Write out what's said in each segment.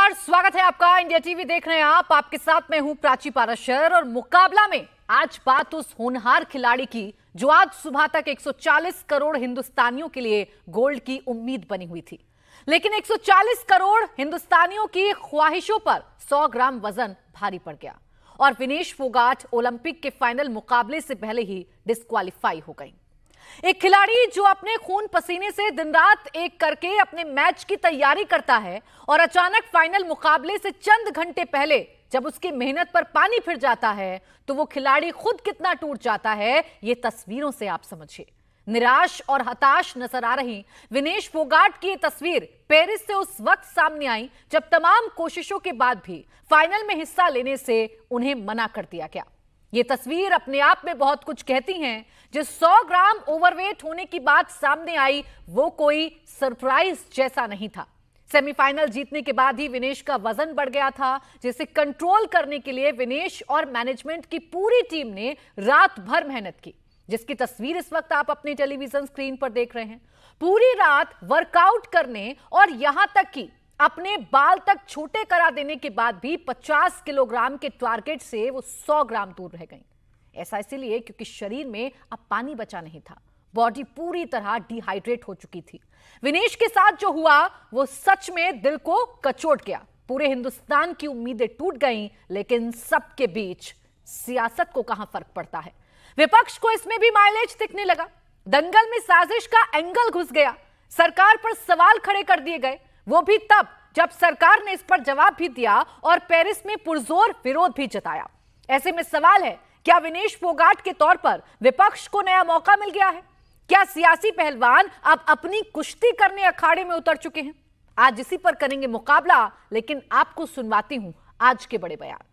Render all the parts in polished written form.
नमस्कार, स्वागत है आपका। इंडिया टीवी देख रहे हैं आप। आपके साथ मैं हूं प्राची पाराशर और मुकाबला में आज बात उस होनहार खिलाड़ी की जो आज सुबह तक 140 करोड़ हिंदुस्तानियों के लिए गोल्ड की उम्मीद बनी हुई थी, लेकिन 140 करोड़ हिंदुस्तानियों की ख्वाहिशों पर 100 ग्राम वजन भारी पड़ गया और विनेश फोगाट ओलंपिक के फाइनल मुकाबले से पहले ही डिस्क्वालीफाई हो गई। एक खिलाड़ी जो अपने खून पसीने से दिन रात एक करके अपने मैच की तैयारी करता है और अचानक फाइनल मुकाबले से चंद घंटे पहले जब उसकी मेहनत पर पानी फिर जाता है तो वो खिलाड़ी खुद कितना टूट जाता है, ये तस्वीरों से आप समझिए। निराश और हताश नजर आ रही विनेश फोगाट की ये तस्वीर पेरिस से उस वक्त सामने आई जब तमाम कोशिशों के बाद भी फाइनल में हिस्सा लेने से उन्हें मना कर दिया गया। ये तस्वीर अपने आप में बहुत कुछ कहती हैं। जिस 100 ग्राम ओवरवेट होने की बात सामने आई वो कोई सरप्राइज जैसा नहीं था। सेमीफाइनल जीतने के बाद ही विनेश का वजन बढ़ गया था, जिसे कंट्रोल करने के लिए विनेश और मैनेजमेंट की पूरी टीम ने रात भर मेहनत की, जिसकी तस्वीर इस वक्त आप अपनी टेलीविजन स्क्रीन पर देख रहे हैं। पूरी रात वर्कआउट करने और यहां तक कि अपने बाल तक छोटे करा देने के बाद भी 50 किलोग्राम के टारगेट से वो 100 ग्राम दूर रह गई। ऐसा इसलिए क्योंकि शरीर में अब पानी बचा नहीं था, बॉडी पूरी तरह डिहाइड्रेट हो चुकी थी। विनेश के साथ जो हुआ वो सच में दिल को कचोट गया। पूरे हिंदुस्तान की उम्मीदें टूट गईं, लेकिन सबके बीच सियासत को कहां फर्क पड़ता है। विपक्ष को इसमें भी माइलेज दिखने लगा। दंगल में साजिश का एंगल घुस गया, सरकार पर सवाल खड़े कर दिए गए, वो भी तब जब सरकार ने इस पर जवाब भी दिया और पेरिस में पुरजोर विरोध भी जताया। ऐसे में सवाल है, क्या विनेश फोगाट के तौर पर विपक्ष को नया मौका मिल गया है? क्या सियासी पहलवान अब अपनी कुश्ती करने अखाड़े में उतर चुके हैं? आज इसी पर करेंगे मुकाबला, लेकिन आपको सुनवाती हूं आज के बड़े बयान।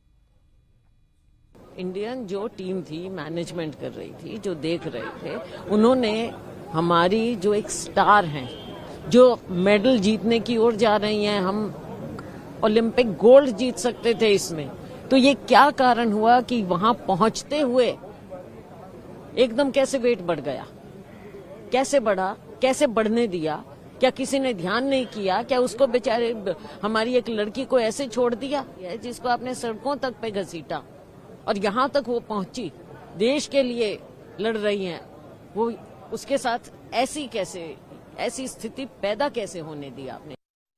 इंडियन जो टीम थी, मैनेजमेंट कर रही थी, जो देख रहे थे, उन्होंने हमारी जो एक स्टार हैं, जो मेडल जीतने की ओर जा रही हैं, हम ओलंपिक गोल्ड जीत सकते थे इसमें, तो ये क्या कारण हुआ कि वहां पहुंचते हुए एकदम कैसे वेट बढ़ गया? कैसे बढ़ा? कैसे बढ़ने दिया? क्या किसी ने ध्यान नहीं किया? क्या उसको बेचारे हमारी एक लड़की को ऐसे छोड़ दिया जिसको आपने सड़कों तक पे घसीटा और यहां तक वो पहुंची, देश के लिए लड़ रही हैं, वो उसके साथ ऐसी स्थिति पैदा कैसे होने दी आपने?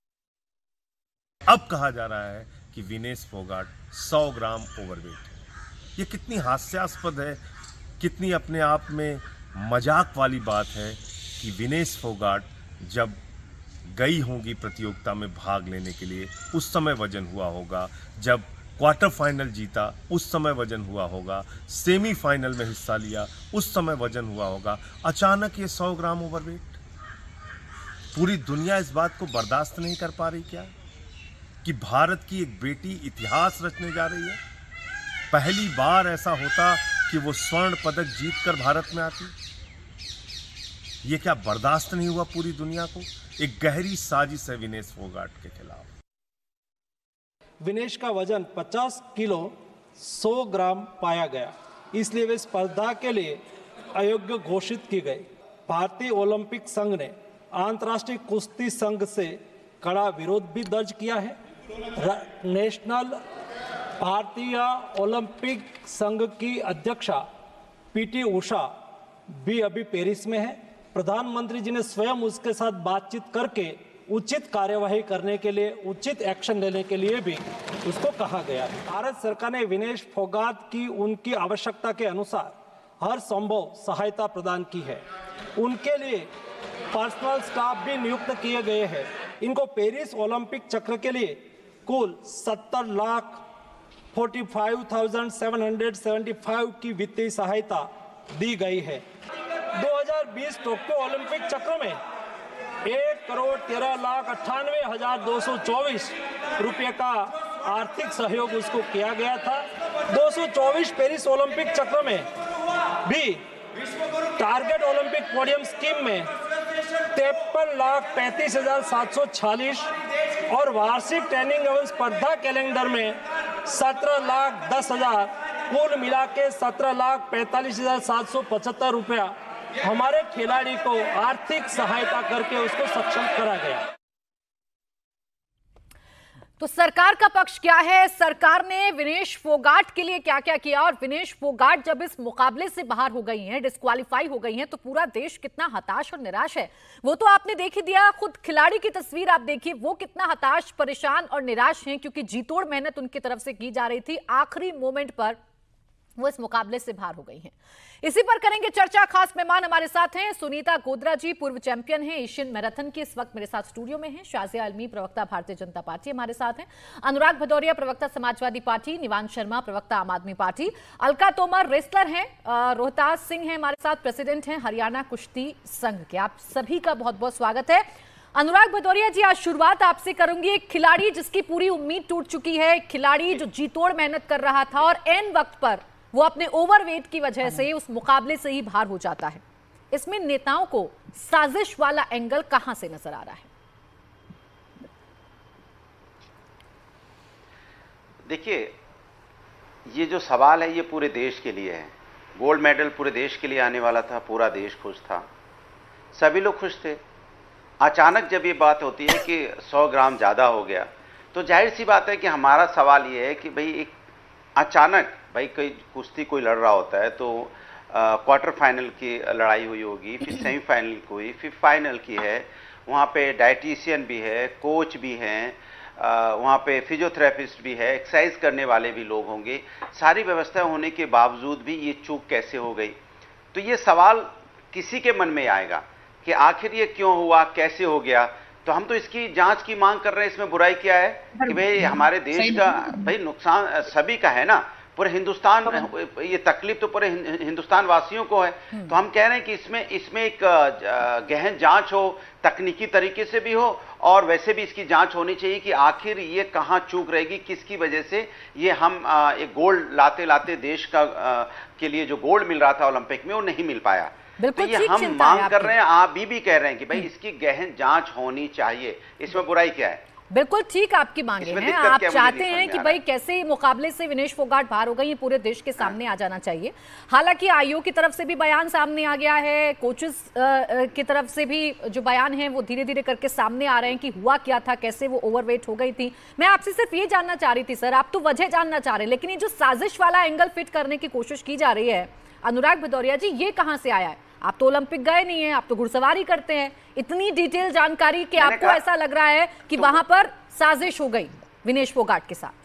अब कहा जा रहा है कि विनेश फोगाट 100 ग्राम ओवरवेट है। ये कितनी हास्यास्पद है, कितनी अपने आप में मजाक वाली बात है कि विनेश फोगाट जब गई होंगी प्रतियोगिता में भाग लेने के लिए उस समय वजन हुआ होगा, जब क्वार्टर फाइनल जीता उस समय वजन हुआ होगा, सेमीफाइनल में हिस्सा लिया उस समय वजन हुआ होगा, अचानक ये 100 ग्राम ओवरवेट। पूरी दुनिया इस बात को बर्दाश्त नहीं कर पा रही क्या कि भारत की एक बेटी इतिहास रचने जा रही है? पहली बार ऐसा होता कि वो स्वर्ण पदक जीतकर भारत में आती। ये क्या बर्दाश्त नहीं हुआ पूरी दुनिया को? एक गहरी साजिश है विनेश फोगाट के खिलाफ। विनेश का वजन 50 किलो 100 ग्राम पाया गया, इसलिए वे स्पर्धा के लिए अयोग्य घोषित की गई। भारतीय ओलंपिक संघ ने अंतर्राष्ट्रीय कुश्ती संघ से कड़ा विरोध भी दर्ज किया है। नेशनल भारतीय ओलंपिक संघ की अध्यक्षा पीटी उषा भी अभी पेरिस में है। प्रधानमंत्री जी ने स्वयं उसके साथ बातचीत करके उचित कार्यवाही करने के लिए, उचित एक्शन लेने के लिए भी उसको कहा गया है। भारत सरकार ने विनेश फोगाट की उनकी आवश्यकता के अनुसार हर संभव सहायता प्रदान की है। उनके लिए पर्सनल स्टाफ भी नियुक्त किए गए हैं। इनको पेरिस ओलंपिक चक्र के लिए कुल 70,45,775 की वित्तीय सहायता दी गई है। 2020 टोक्यो ओलंपिक चक्र में 1,13,98,224 रुपये का आर्थिक सहयोग उसको किया गया था। 224 पेरिस ओलंपिक चक्र में भी टारगेट ओलंपिक पोडियम स्कीम में 53,35,746 और वार्षिक ट्रेनिंग एवं स्पर्धा कैलेंडर में 17,10,000, कुल मिला के 17,45,775 रुपया हमारे खिलाड़ी को आर्थिक सहायता करके उसको सक्षम करा गया। तो सरकार का पक्ष क्या है? सरकार ने विनेश फोगाट के लिए क्या क्या किया, और विनेश फोगाट जब इस मुकाबले से बाहर हो गई हैं, डिस्क्वालीफाई हो गई हैं, तो पूरा देश कितना हताश और निराश है वो तो आपने देख ही दिया। खुद खिलाड़ी की तस्वीर आप देखिए, वो कितना हताश, परेशान और निराश हैं, क्योंकि जीतोड़ मेहनत उनकी तरफ से की जा रही थी, आखिरी मोमेंट पर वो इस मुकाबले से बाहर हो गई हैं। इसी पर करेंगे चर्चा। खास मेहमान हमारे साथ हैं सुनीता गोद्रा जी, पूर्व चैंपियन हैं एशियन मैराथन की, इस वक्त मेरे साथ स्टूडियो में हैं। शाजिया अलमी, प्रवक्ता भारतीय जनता पार्टी, हमारे साथ हैं। अनुराग भदौरिया, प्रवक्ता समाजवादी पार्टी, निवान शर्मा, प्रवक्ता आम आदमी पार्टी, अलका तोमर रेसलर हैं, रोहताज सिंह हैं हमारे साथ, प्रेसिडेंट हैं हरियाणा कुश्ती संघ के। आप सभी का बहुत बहुत स्वागत है। अनुराग भदौरिया जी, आज शुरुआत आपसे करूंगी। एक खिलाड़ी जिसकी पूरी उम्मीद टूट चुकी है, खिलाड़ी जो जीतोड़ मेहनत कर रहा था और एन वक्त पर वो अपने ओवरवेट की वजह से उस मुकाबले से ही बाहर हो जाता है, इसमें नेताओं को साजिश वाला एंगल कहां से नजर आ रहा है? देखिए, ये जो सवाल है ये पूरे देश के लिए है। गोल्ड मेडल पूरे देश के लिए आने वाला था, पूरा देश खुश था, सभी लोग खुश थे। अचानक जब ये बात होती है कि 100 ग्राम ज़्यादा हो गया, तो जाहिर सी बात है कि हमारा सवाल ये है कि भाई एक अचानक भाई कोई कुश्ती कोई लड़ रहा होता है तो क्वार्टर फाइनल की लड़ाई हुई होगी, फिर सेमीफाइनल की हुई, फिर फाइनल की है। वहाँ पे डाइटिशियन भी है, कोच भी हैं, वहाँ पे फिजियोथेरेपिस्ट भी है, एक्सरसाइज करने वाले भी लोग होंगे। सारी व्यवस्था होने के बावजूद भी ये चूक कैसे हो गई? तो ये सवाल किसी के मन में आएगा कि आखिर ये क्यों हुआ, कैसे हो गया। तो हम तो इसकी जांच की मांग कर रहे हैं। इसमें बुराई क्या है कि भाई हमारे देश का भाई नुकसान सभी का है ना, पूरे हिंदुस्तान, ये तकलीफ तो पूरे हिंदुस्तान वासियों को है। तो हम कह रहे हैं कि इसमें एक गहन जांच हो, तकनीकी तरीके से भी हो और वैसे भी इसकी जांच होनी चाहिए कि आखिर ये कहां चूक रहेगी, किसकी वजह से ये हम एक गोल्ड लाते लाते देश का के लिए जो गोल्ड मिल रहा था ओलंपिक में वो नहीं मिल पाया। तो ये हम मांग कर रहे हैं, आप भी कह रहे हैं कि भाई इसकी गहन जांच होनी चाहिए। इसमें बुराई क्या है? बिल्कुल ठीक आपकी मांगे हैं। आप चाहते हैं कि भाई कैसे मुकाबले से विनेश फोगाट बाहर हो गई, ये पूरे देश के सामने आ जाना चाहिए। हालांकि आयोग की तरफ से भी बयान सामने आ गया है, कोचेस की तरफ से भी जो बयान है वो धीरे धीरे करके सामने आ रहे हैं कि हुआ क्या था, कैसे वो ओवरवेट हो गई थी। मैं आपसे सिर्फ ये जानना चाह रही थी सर, आप तो वजह जानना चाह रहे हैं, लेकिन ये जो साजिश वाला एंगल फिट करने की कोशिश की जा रही है, अनुराग भदौरिया जी, ये कहां से आया है? आप तो ओलंपिक गए नहीं हैं, आप तो घुड़सवारी करते हैं। इतनी डिटेल जानकारी कि आपको ऐसा लग रहा है कि तो वहां पर साजिश हो गई विनेश फोगाट के साथ।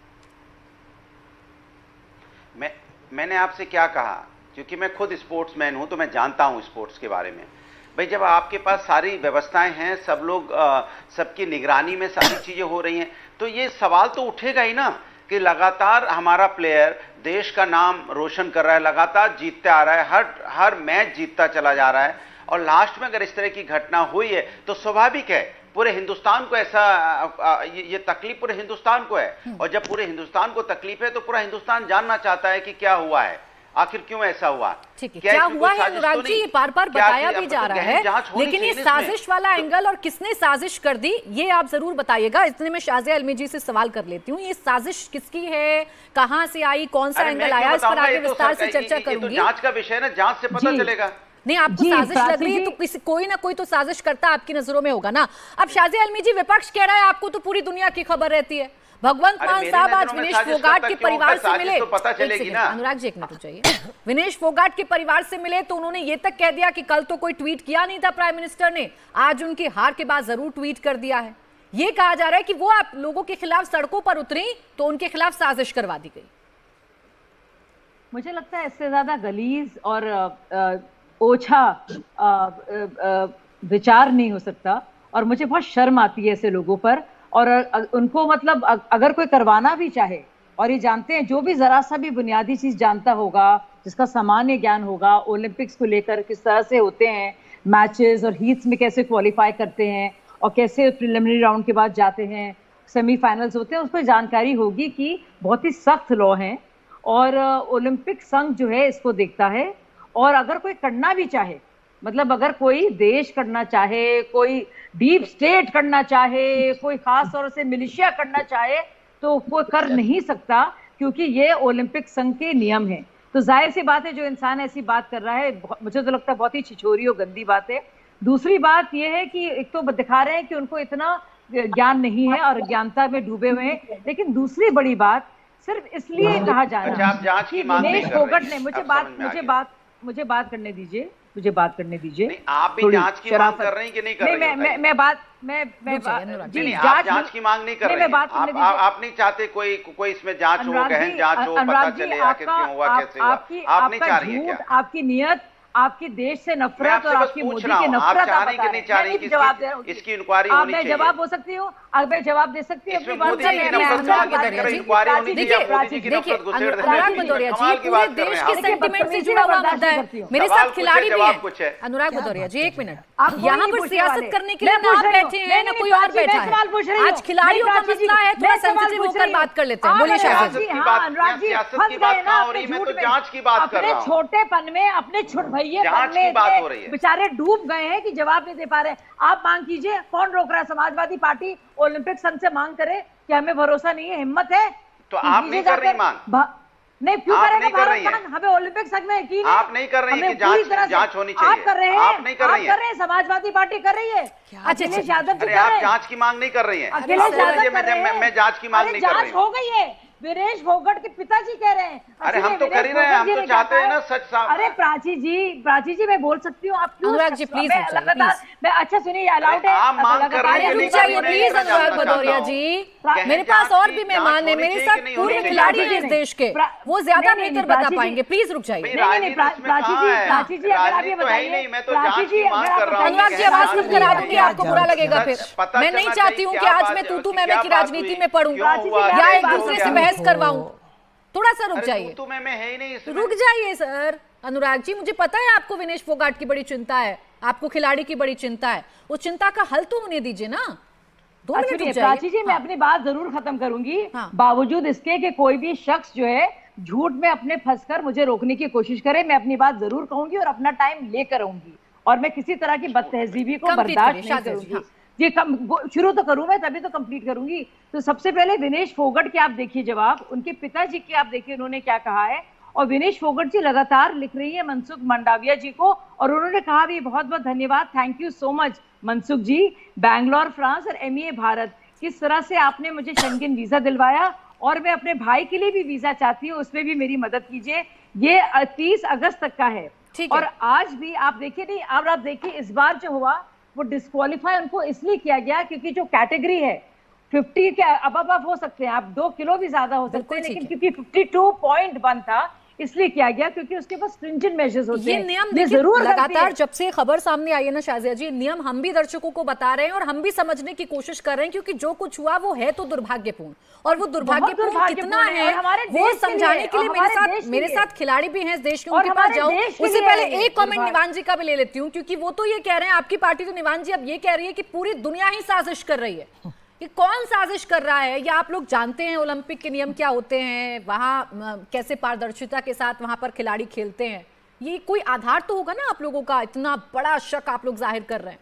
मैंने आपसे क्या कहा, क्योंकि मैं खुद स्पोर्ट्समैन हूं तो मैं जानता हूं स्पोर्ट्स के बारे में। भाई जब आपके पास सारी व्यवस्थाएं हैं, सब लोग सबकी निगरानी में सारी चीजें हो रही हैं, तो ये सवाल तो उठेगा ही ना कि लगातार हमारा प्लेयर देश का नाम रोशन कर रहा है, लगातार जीतता आ रहा है, हर मैच जीतता चला जा रहा है, और लास्ट में अगर इस तरह की घटना हुई है तो स्वाभाविक है पूरे हिंदुस्तान को ऐसा ये तकलीफ पूरे हिंदुस्तान को है। और जब पूरे हिंदुस्तान को तकलीफ है तो पूरा हिंदुस्तान जानना चाहता है कि क्या हुआ है, आखिर क्यों ऐसा हुआ। ठीक है, क्या हुआ है अनुराग जी, ये बार बार बताया भी जा रहा है, लेकिन ये साजिश वाला एंगल और किसने साजिश कर दी ये आप जरूर बताइएगा। इतने में शाजिया अलमी जी से सवाल कर लेती हूँ, ये साजिश किसकी है, कहाँ से आई, कौन सा एंगल आया, इस पर आगे विस्तार से चर्चा करूंगी। जांच का विषय है ना, जांच से पता चलेगा। नहीं, आपको साजिश लग रही है तो कोई ना कोई तो साजिश करता आपकी नजरों में होगा ना। अब शाजिया अलमी जी, विपक्ष कह रहा है आपको तो पूरी दुनिया की खबर रहती है। भगवंत मान साहब आज विनेश फोगाट के परिवार से मिले, तो पता चलेगी ना। अनुराग जी एक मिनट चाहिए। विनेश फोगाट के परिवार से मिले तो उन्होंने ये तक कह दिया कि कल तो कोई ट्वीट किया नहीं था प्राइम मिनिस्टर ने, आज उनकी हार के बाद जरूर ट्वीट कर दिया है। ये कहा जा रहा है कि वो आप लोगों के खिलाफ सड़कों पर उतरी तो उनके खिलाफ साजिश करवा दी गई। मुझे लगता है इससे ज्यादा गलीज और ओछा विचार नहीं हो सकता, और मुझे बहुत शर्म आती है ऐसे लोगों पर। और उनको मतलब अगर कोई करवाना भी चाहे, और ये जानते हैं जो भी जरा सा भी बुनियादी चीज जानता होगा, जिसका सामान्य ज्ञान होगा ओलंपिक्स को लेकर, किस तरह से होते हैं मैचेस और हीट्स में कैसे क्वालिफाई करते हैं और कैसे प्रिलिमिनरी राउंड के बाद जाते हैं, सेमीफाइनल्स होते हैं, उस पर जानकारी होगी कि बहुत ही सख्त लॉ हैं। और ओलंपिक संघ जो है इसको देखता है, और अगर कोई करना भी चाहे, मतलब अगर कोई देश करना चाहे, कोई डीप स्टेट करना चाहे, कोई खास तौर से मिलिशिया करना चाहे, तो कोई कर नहीं सकता, क्योंकि ये ओलंपिक संघ के नियम हैं। तो जाहिर सी बात है जो इंसान ऐसी बात कर रहा है, मुझे तो लगता है बहुत ही छिछोरी और गंदी बात है। दूसरी बात यह है कि एक तो दिखा रहे हैं कि उनको इतना ज्ञान नहीं है और अज्ञानता में डूबे हुए हैं। लेकिन दूसरी बड़ी बात सिर्फ इसलिए कहा जा रहा है कि विनेश फोगाट ने मुझे बात करने दीजिए, मुझे बात करने दीजिए। आप भी जांच की मांग कर रही हैं कि नहीं कर रही? आप जांच की मांग नहीं कर रही हैं। आप नहीं चाहते कोई इसमें जांच हो, गहन जांच हो, पता चले आखिर क्यों हुआ, कैसे हुआ? आप नहीं चाह रही हैं क्या? आपकी नियत, आपकी देश से नफरत और आपकी मोदी की नफरत आप चाह रही कि नहीं चाह रही? जवाब दे रहा हूँ, इसकी इंक्वायरी होनी चाहिए। मैं जवाब हो सकती हूँ, अब मैं जवाब दे सकती हूँ। अनुराग भदौरिया जी पूरे देश के सेंटिमेंट से जुड़ा हुआ मुद्दा है, मेरे साथ खिलाड़ी भी है। अनुराग भदौरिया जी एक मिनट, यहाँ पर सियासत करने के लिए ना आप बैठे हैं ना कोई और बैठा है। आज खिलाड़ियों का मसला है, थोड़ा सेंसिटिव होकर बात कर लेते हैं। बोलिए शाहज़ाद जी। अनुराग जी फंस गए ना अपने छोटेपन में, अपने भैयेपन में बेचारे डूब गए हैं कि जवाब नहीं दे पा रहे। आप मांग कीजिए, कौन रोक रहा है? समाजवादी पार्टी ओलंपिक संघ से मांग करे कि हमें भरोसा नहीं है, हिम्मत है तो आप नहीं कर रही मांग? नहीं, क्यों करेगा भारत मांग? हमें ओलंपिक संघ में यकीन है। आप नहीं कर रही है कि जांच होनी चाहिए। आप कर रहे हैं, आप नहीं कर रही हैं, समाजवादी पार्टी कर रही है। अखिलेश यादव जी, आप जांच की मांग नहीं कर रही है। अखिलेश यादव कर रहे हैं। मैं जांच की मांग नहीं कर रही। जांच हो गई है, विनेश फोगाट के पिताजी कह रहे हैं। अरे हम तो कर ही रहे हैं, हम तो चाहते हैं ना सच साफ। अरे प्राची जी मैं बोल सकती हूँ, आप क्यों? अनुराग जी प्लीज मैं अच्छा सुनिए, अलाउड है आप मांग कर रहे हैं। प्लीज अनुराग भदौरिया जी, मेरे पास और भी मेहमान है, मेरे साथ पूरे खिलाड़ी हैं इस देश के, वो ज्यादा बेहतर बता पाएंगे। प्लीज रुक जाइए। प्राची जी अगर आप ये बताइए, प्राची जी अनुराग जी आवाज कम करा दूंगी, आपको बुरा लगेगा फिर। मैं नहीं चाहती हूँ कि आज मैं तू मैं की राजनीति में पढ़ूं या एक दूसरे से बहस करवाऊं। थोड़ा सा रुक जाइए, रुक जाइए सर। अनुराग जी मुझे पता है आपको विनेश फोगाट की बड़ी चिंता है, आपको खिलाड़ी की बड़ी चिंता है, वो चिंता का हल तो होने दीजिए ना। 2 मिनट रुक जाइए। प्राची जी मैं अपनी बात जरूर खत्म करूंगी। बावजूद इसके कि कोई भी शख्स जो है झूठ में अपने फंसकर मुझे रोकने की कोशिश करे, मैं अपनी बात जरूर कहूंगी और अपना टाइम लेकर आऊंगी, और मैं किसी तरह की बदतहजीबी को बर्दाश्त नहीं करूंगी। ये शुरू तो करूं मैं, तभी तो कंप्लीट करूंगी। तो सबसे पहले विनेश फोगाट के आप देखिए जवाब, उनके पिताजी के आप देखिए उन्होंने क्या कहा है। और विनेश फोगाट जी लगातार लिख रही है मनसुख मंडाविया जी को, और उन्होंने कहा भी बहुत बहुत धन्यवाद, thank you so much Mansukh ji, Bangalore France और MEA भारत, किस तरह से आपने मुझे शेंगेन वीजा दिलवाया, और मैं अपने भाई के लिए भी वीजा चाहती हूँ, उसमें भी मेरी मदद कीजिए। ये 30 अगस्त तक का है। और आज भी आप देखिए, नहीं अब आप देखिए इस बार जो हुआ वो डिस्क्वालीफाई उनको इसलिए किया गया क्योंकि जो कैटेगरी है 50 के अब हो सकते हैं, आप 2 किलो भी ज्यादा हो सकते हैं, लेकिन क्योंकि 52.1 था इसलिए किया गया क्योंकि उसके पास स्ट्रिंजेंट मेजर्स होते हैं। ये नियम जरूर लगातार जब से खबर सामने आई है ना शाज़िया जी, नियम हम भी दर्शकों को बता रहे हैं और हम भी समझने की कोशिश कर रहे हैं, क्योंकि जो कुछ हुआ वो है तो दुर्भाग्यपूर्ण, और वो दुर्भाग्यपूर्ण कितना है वो समझाने के लिए मेरे साथ खिलाड़ी भी हैं इस देश के, उनके पास जाऊं। उससे पहले एक कमेंट निवान जी का भी ले लेती हूँ, क्योंकि वो तो ये कह रहे हैं, आपकी पार्टी तो निवान जी अब ये कह रही है कि पूरी दुनिया ही साजिश कर रही है। कि कौन साजिश कर रहा है, या आप लोग जानते हैं ओलंपिक के नियम क्या होते हैं, वहां कैसे पारदर्शिता के साथ वहां पर खिलाड़ी खेलते हैं, ये कोई आधार तो होगा ना आप लोगों का, इतना बड़ा शक आप लोग जाहिर कर रहे हैं।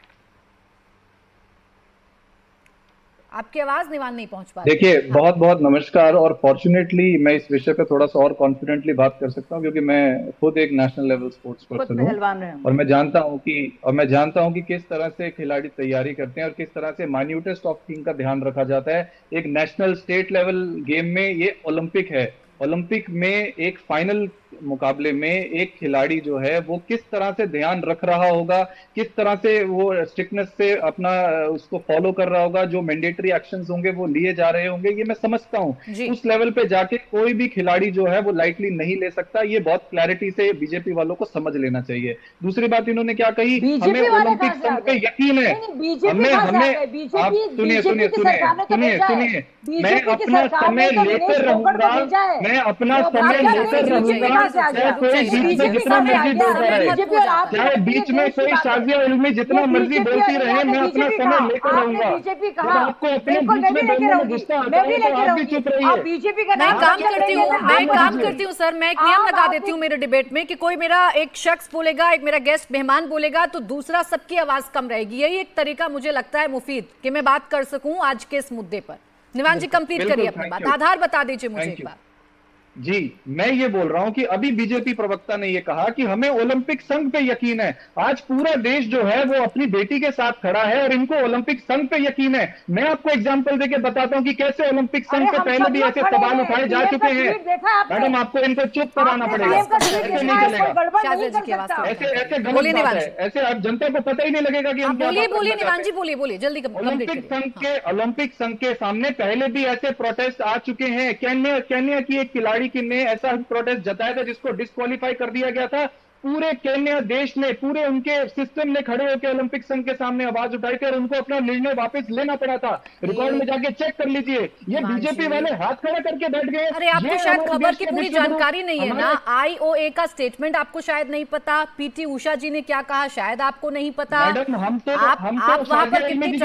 आपकी आवाज निवान नहीं पहुंच पा रही। देखिए बहुत बहुत नमस्कार, और फॉर्चुनेटली मैं इस विषय पे थोड़ा सा और कॉन्फिडेंटली बात कर सकता हूं क्योंकि मैं खुद एक नेशनल लेवल स्पोर्ट्स पर्सन हूं, और मैं जानता हूं कि किस तरह से खिलाड़ी तैयारी करते हैं और किस तरह से माइन्यूटेस्ट ऑफ थिंग का ध्यान रखा जाता है। एक नेशनल स्टेट लेवल गेम में ये ओलंपिक है, ओलंपिक में एक फाइनल मुकाबले में एक खिलाड़ी जो है वो किस तरह से ध्यान रख रहा होगा, किस तरह से वो स्ट्रिक्टनेस से अपना उसको फॉलो कर रहा होगा, जो मैंडेटरी एक्शंस होंगे वो लिए जा रहे होंगे, ये मैं समझता हूं। उस लेवल पे जाके कोई भी खिलाड़ी जो है वो लाइटली नहीं ले सकता, ये बहुत क्लैरिटी से बीजेपी वालों को समझ लेना चाहिए। दूसरी बात इन्होंने क्या कही, हमें ओलंपिक संघ पे यकीन है, आप सुनिए, मैं अपना समय लेकर रहूंगा, मैं अपना समय लेकर रहूंगा, चाहे कोई बीच में जितना मर्जी बोलता रहे, चाहे बीच में कोई शाज़िया इल्मी जितना मर्जी बोलती रहे, मैं अपना समय लेकर रहूंगा। आपको अपने बीच में बोलने में गुस्सा आता है तो आप भी चुप रहिए। मैं काम करती हूँ सर, मैं एक नियम लगा देती हूँ मेरे डिबेट में कि कोई मेरा एक शख्स बोलेगा, एक मेरा गेस्ट मेहमान बोलेगा तो दूसरा सबकी आवाज कम रहेगी। यही एक तरीका मुझे लगता है मुफीद कि मैं बात कर सकूं आज के इस मुद्दे पर। निवान जी कंप्लीट करिए अपनी बात, आधार बता दीजिए मुझे एक बार। जी, मैं ये बोल रहा हूं कि अभी बीजेपी प्रवक्ता ने ये कहा कि हमें ओलंपिक संघ पे यकीन है। आज पूरा देश जो है वो अपनी बेटी के साथ खड़ा है और इनको ओलंपिक संघ पे यकीन है। मैं आपको एग्जांपल देके बताता हूं कि कैसे ओलंपिक संघ पे पहले भी ऐसे सवाल उठाए जा चुके हैं। मैडम, आपको इनको चुप कराना पड़ेगा, ऐसे नहीं चलेगा, ऐसे गलत बात है, ऐसे अब जनता को पता ही नहीं लगेगा कि हम क्या निवान जी बोलिए जल्दी। ओलंपिक संघ के सामने पहले भी ऐसे प्रोटेस्ट आ चुके हैं। केन्या की एक खिलाड़ी ने ऐसा प्रोटेस्ट जताया था जिसको डिस्क्वालीफाई कर दिया गया था। पूरे केन्या देश ने, पूरे उनके सिस्टम ने खड़े होकर ओलंपिक संघ के सामने आवाज उठाई थी और उनको अपना निर्णय वापस लेना पड़ा था। रिकॉर्ड में जाके चेक कर लीजिए। ये बीजेपी वाले हाथ खड़ा करके बैठ गए। अरे आपको शायद खबर की पूरी जानकारी नहीं है ना। आईओए का स्टेटमेंट आपको शायद नहीं पता, पीटी उषा जी ने क्या कहा शायद आपको नहीं पता। मैडम, आप वहां पर कितनी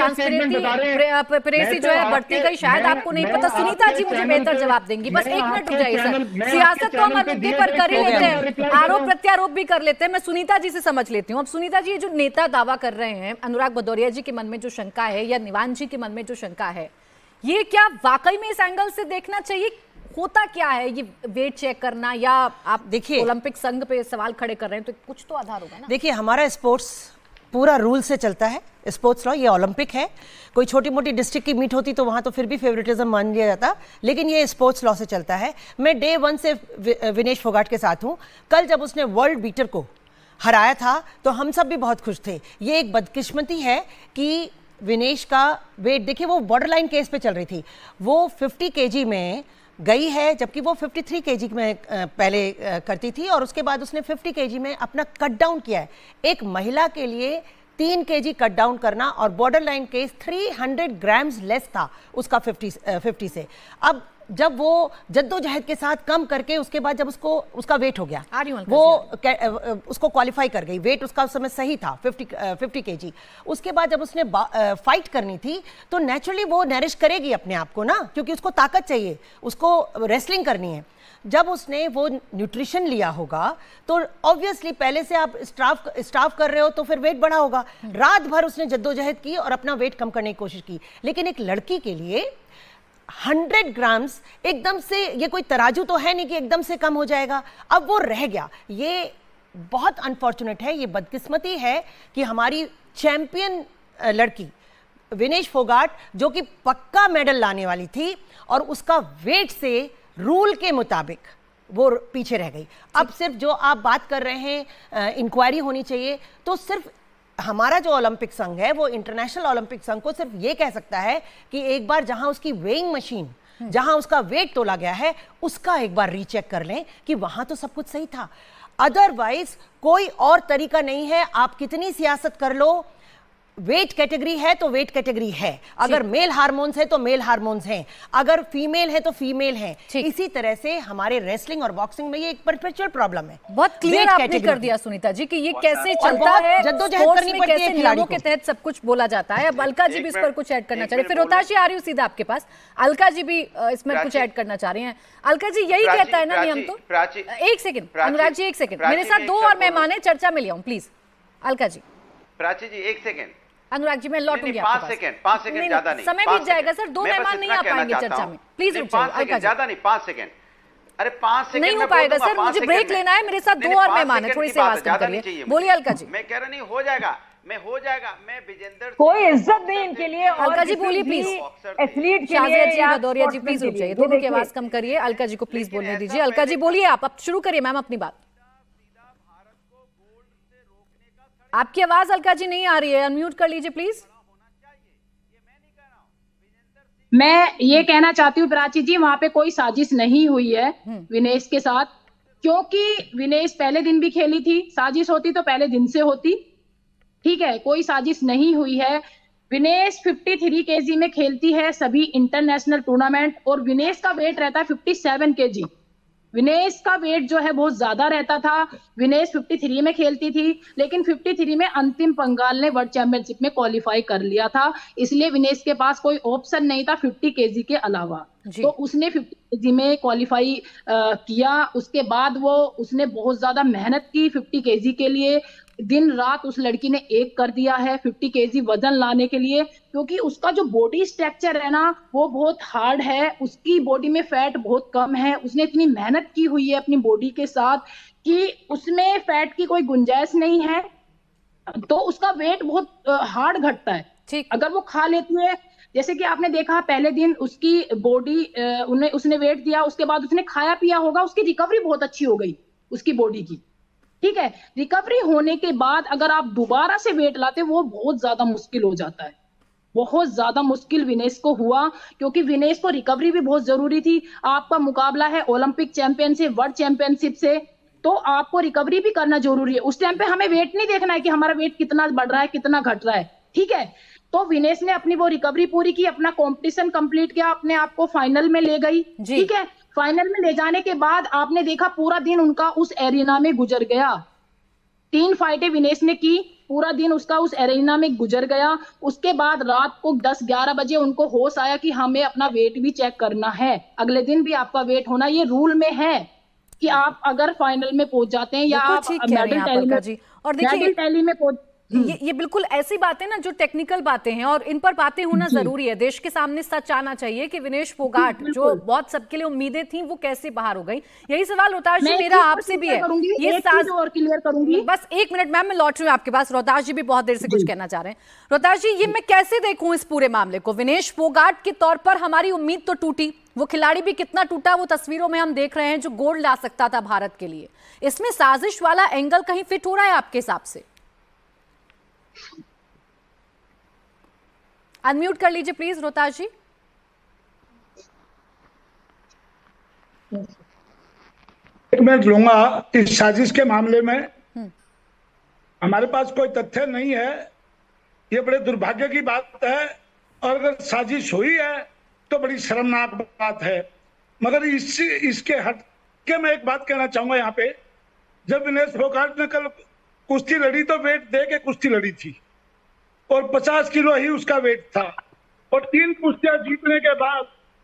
ट्रांसपेरेंसी जो है बढ़ती गई शायद आपको नहीं पता। सुनीता जी मुझे बेहतर जवाब देंगी। बस एक मिनट रुक जाइए सर, सियासत तो हम मुद्दे पर कर ही लेते हैं, आरोप प्रत्यारोप भी कर लेते हैं। मैं सुनीता जी से समझ लेती हूँ। अब सुनीता जी, ये जो नेता दावा कर रहे हैं, अनुराग भदौरिया जी के मन में जो शंका है या निवान जी के मन में जो शंका है, ये क्या वाकई में इस एंगल से देखना चाहिए? होता क्या है ये वेट चेक करना, या आप देखिए ओलंपिक संघ पे सवाल खड़े कर रहे हैं तो कुछ तो आधार होगा ना। देखिए, हमारा स्पोर्ट्स पूरा रूल से चलता है, स्पोर्ट्स लॉ। ये ओलंपिक है, कोई छोटी मोटी डिस्ट्रिक्ट की मीट होती तो वहाँ तो फिर भी फेवरेटिज्म मान लिया जाता, लेकिन ये स्पोर्ट्स लॉ से चलता है। मैं डे 1 से विनेश फोगाट के साथ हूँ। कल जब उसने वर्ल्ड बीटर को हराया था तो हम सब भी बहुत खुश थे। ये एक बदकिस्मती है कि विनेश का वेट देखिए, वो बॉर्डर लाइन केस पे चल रही थी, वो 50 kg में गई है, जबकि वो 53 kg में पहले करती थी और उसके बाद उसने 50 kg में अपना कट डाउन किया है। एक महिला के लिए 3 kg कट डाउन करना, और border line case 300 grams less था उसका 50 से। अब जब वो जद्दोजहद के साथ कम करके उसके बाद जब उसका वेट हो गया, वो उसको क्वालिफाई कर गई, वेट उसका उस समय सही था 50 kg। उसके बाद जब उसने फाइट करनी थी तो नेचुरली वो नरिश करेगी अपने आप को ना, क्योंकि उसको ताकत चाहिए, उसको रेसलिंग करनी है। जब उसने वो न्यूट्रिशन लिया होगा तो ऑब्वियसली पहले से आप स्टाफ कर रहे हो तो फिर वेट बढ़ा होगा। रात भर उसने जद्दोजहद की और अपना वेट कम करने की कोशिश की, लेकिन एक लड़की के लिए 100 ग्राम्स एकदम से, ये कोई तराजू तो है नहीं कि एकदम से कम हो जाएगा। अब वो रह गया, ये बहुत अनफॉर्चुनेट है, ये बदकिस्मती है कि हमारी चैंपियन लड़की विनेश फोगाट, जो कि पक्का मेडल लाने वाली थी और उसका वेट से रूल के मुताबिक वो पीछे रह गई। अब सिर्फ जो आप बात कर रहे हैं इंक्वायरी होनी चाहिए, तो सिर्फ हमारा जो ओलंपिक संघ है वो इंटरनेशनल ओलंपिक संघ को सिर्फ ये कह सकता है कि एक बार जहां उसकी वेइंग मशीन, जहां उसका वेट तोला गया है, उसका एक बार रीचेक कर लें कि वहां तो सब कुछ सही था। अदरवाइज कोई और तरीका नहीं है। आप कितनी सियासत कर लो, वेट कैटेगरी है तो वेट कैटेगरी है, अगर मेल हार्मोन्स है तो मेल हार्मोन्स हैं, अगर फीमेल है तो फीमेल है। इसी तरह से हमारे रेसलिंग और बॉक्सिंग में ये एक परपेचुअल प्रॉब्लम है। बहुत क्लियर आपने कर दिया सुनीता जी कि ये कैसे चलता है, जद्दोजहद करनी पड़ती है, नियमों के तहत सब कुछ बोला जाता है। अब अलका जी भी इस पर कुछ ऐड करना चाह रहे हैं, फिर रोताशी आ रही हूँ सीधा आपके पास। अलका जी भी इसमें कुछ ऐड करना चाह रही हैं। अलका जी, यही कहता है ना नियम? तो एक सेकंड अनुराग जी, एक सेकंड, मेरे साथ 2 और मेहमान है, चर्चा में ले आऊं प्लीज। अलका जी, प्राची जी, 1 सेकंड। अनुराग जी, मैं लौटूंगी 5 सेकंड ज्यादा नहीं, समय बीत जाएगा सर, 2 मेहमान नहीं आ पाएंगे चर्चा में, प्लीज रुक जाइए। ज्यादा नहीं, 5 सेकंड। अरे 5 सेकंड नहीं हो पाएगा सर, मुझे ब्रेक लेना है, मेरे साथ 2 और मेहमान है, थोड़ी सी आवाज कम करिए। बोलिए अलका जी। मैं कह रहा नहीं हो जाएगा, मैं विजेंदर, कोई इज्जत नहीं इनके लिए। अलका जी बोलिए प्लीज। एथलीट के लिए जी, भदौरिया जी प्लीज रुक जाइए, दोनों की आवाज कम करिए, अलका जी को प्लीज बोलने दीजिए। अलका जी बोलिए, आप अब शुरू करिए मैम अपनी बात। आपकी आवाज अलका जी नहीं आ रही है, अनम्यूट कर लीजिए प्लीज। मैं ये कहना चाहती हूँ प्राची जी, वहां पे कोई साजिश नहीं हुई है विनेश के साथ, क्योंकि विनेश पहले दिन भी खेली थी। साजिश होती तो पहले दिन से होती, ठीक है, कोई साजिश नहीं हुई है। विनेश 53 kg में खेलती है सभी इंटरनेशनल टूर्नामेंट, और विनेश का वेट रहता है 57 kg। विनेश का वेट जो है बहुत ज्यादा रहता था। विनेश 53 में खेलती थी, लेकिन 53 में अंतिम पंगाल ने वर्ल्ड चैंपियनशिप में क्वालिफाई कर लिया था, इसलिए विनेश के पास कोई ऑप्शन नहीं था 50 kg के अलावा। तो उसने 50 केजी में क्वालिफाई किया। उसके बाद उसने बहुत ज्यादा मेहनत की 50 केजी के लिए। दिन रात उस लड़की ने एक कर दिया है 50 केजी वजन लाने के लिए, क्योंकि उसका जो बॉडी स्ट्रक्चर है ना वो बहुत हार्ड है, उसकी बॉडी में फैट बहुत कम है। उसने इतनी मेहनत की हुई है अपनी बॉडी के साथ कि उसमें फैट की कोई गुंजाइश नहीं है, तो उसका वेट बहुत हार्ड घटता है अगर वो खा लेती है। जैसे कि आपने देखा पहले दिन उसकी बॉडी उसने वेट दिया, उसके बाद उसने खाया पिया होगा, उसकी रिकवरी बहुत अच्छी हो गई उसकी बॉडी की, ठीक है। रिकवरी होने के बाद अगर आप दोबारा से वेट लाते वो बहुत ज्यादा मुश्किल हो जाता है, बहुत ज्यादा मुश्किल विनेश को हुआ, क्योंकि विनेश को रिकवरी भी बहुत जरूरी थी। आपका मुकाबला है ओलंपिक चैंपियन से, वर्ल्ड चैंपियनशिप से, तो आपको रिकवरी भी करना जरूरी है। उस टाइम पे हमें वेट नहीं देखना है कि हमारा वेट कितना बढ़ रहा है कितना घट रहा है, ठीक है। तो विनेश ने अपनी वो रिकवरी पूरी की, अपना कंपटीशन कंप्लीट किया, अपने आप को फाइनल में ले गई, ठीक है। फाइनल में ले जाने के बाद आपने देखा पूरा दिन उनका उस एरिना में गुजर गया। 3 फाइटें विनेश ने की, पूरा दिन उसका उस एरिना में गुजर गया। उसके बाद रात को 10-11 बजे उनको होश आया कि हमें अपना वेट भी चेक करना है, अगले दिन भी आपका वेट होना, ये रूल में है कि आप अगर फाइनल में पहुंच जाते हैं या आप मेडल टैली में पहुंच। ये बिल्कुल ऐसी बातें ना जो टेक्निकल बातें हैं और इन पर बातें होना जरूरी है। देश के सामने सच आना चाहिए कि विनेश फोगाट जो बहुत सबके लिए उम्मीदें थी वो कैसे बाहर हो गई। यही सवाल रोहताश जी मेरा आपसे भी है। ये और क्लियर करूंगी, बस 1 मिनट मैम, मैं लौट रही हूँ आपके पास। रोहताश जी भी बहुत देर से कुछ कहना चाह रहे हैं। रोहताश जी, ये मैं कैसे देखूं इस पूरे मामले को? विनेश फोगाट के तौर पर हमारी उम्मीद तो टूटी, वो खिलाड़ी भी कितना टूटा वो तस्वीरों में हम देख रहे हैं, जो गोल्ड ला सकता था भारत के लिए। इसमें साजिश वाला एंगल कहीं फिट हो रहा है आपके हिसाब से? अनम्यूट कर लीजिए प्लीज रोहताश जी। एक मिनट लूंगा। इस साजिश के मामले में हमारे पास कोई तथ्य नहीं है, ये बड़े दुर्भाग्य की बात है, और अगर साजिश हुई है तो बड़ी शर्मनाक बात है। मगर इसके हट के मैं एक बात कहना चाहूंगा यहाँ पे। जब विनेश फोगाट ने कल कुश्ती लड़ी तो वेट दे के कुश्ती लड़ी थी और 50 किलो ही उसका वेट था, और 3 कुश्तियां जीतने के बाद